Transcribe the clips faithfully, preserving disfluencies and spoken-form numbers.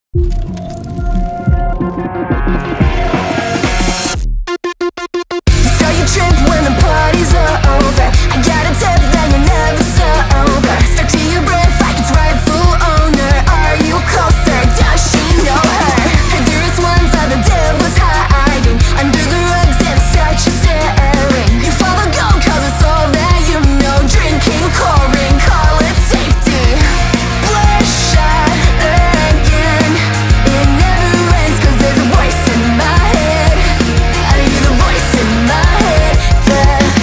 So you trip when the parties are over. I got a tip that you're never sober. Stuck to your breath like it's rightful owner. Are you closer? Does she know her? Her dearest ones are the devil's hiding under the rugs and such a staring. You follow go cause it's all that you know. Drinking chlorine, call it safety. Bloodshot again. It never ends cause there's a voice in my head. I hear the voice in my head. The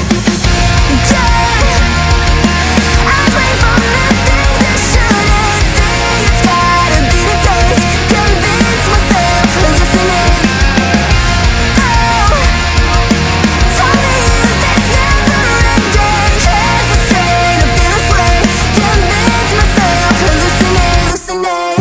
dead. I pray for the things I shouldn't say. It's gotta be the taste. Convince myself, hallucinate. Oh, tell me is this never ending? Hesitate to feel this way. Convince myself, hallucinate, hallucinate.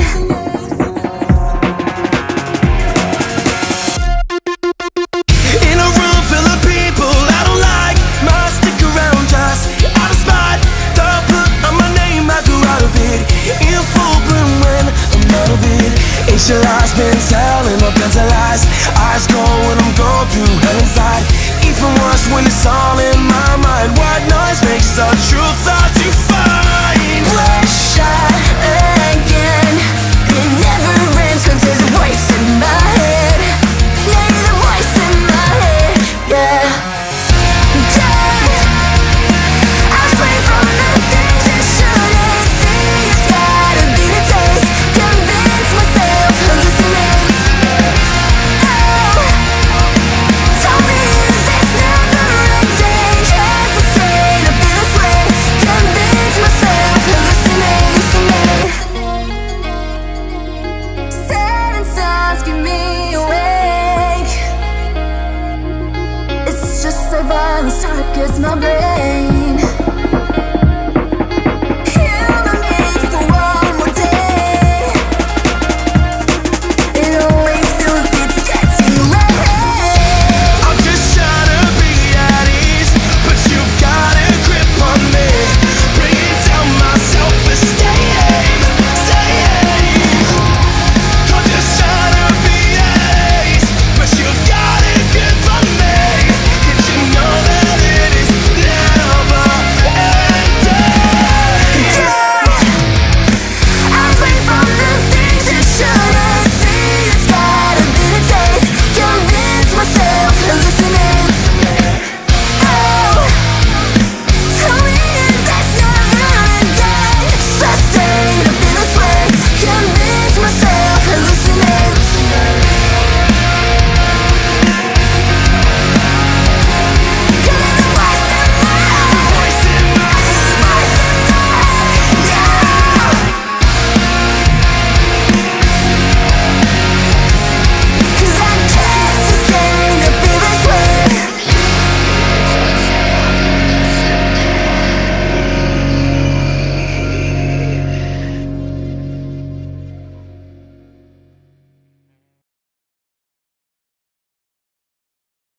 In a room full of people I don't like, must stick around just out of spot. Don't put on my name, I grew out of it. In full bloom when I'm out of it. Ancient lies been telling up into lies. Eyes go when I'm going through hell inside. Even worse when it's all in my mind. White noise makes the truth so